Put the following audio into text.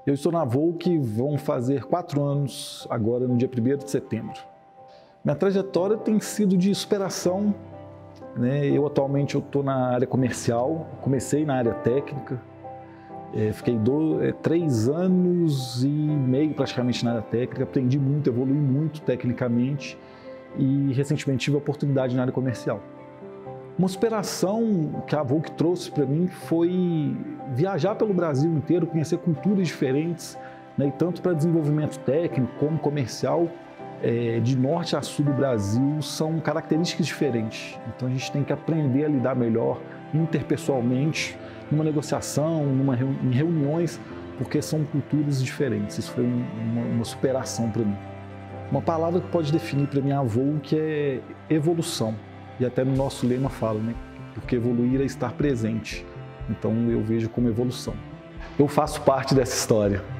Eu estou na Volk, vão fazer 4 anos agora, no dia 1º de setembro. Minha trajetória tem sido de superação, né? Eu atualmente estou na área comercial, comecei na área técnica, fiquei 3 anos e meio praticamente na área técnica, aprendi muito, evolui muito tecnicamente e recentemente tive a oportunidade na área comercial. Uma superação que a Volk trouxe para mim foi viajar pelo Brasil inteiro, conhecer culturas diferentes, né, e tanto para desenvolvimento técnico como comercial, de norte a sul do Brasil, são características diferentes. Então a gente tem que aprender a lidar melhor interpessoalmente, numa negociação, em reuniões, porque são culturas diferentes. Isso foi uma superação para mim. Uma palavra que pode definir para mim a Volk é evolução. E até no nosso lema fala, né? Porque evoluir é estar presente. Então eu vejo como evolução. Eu faço parte dessa história.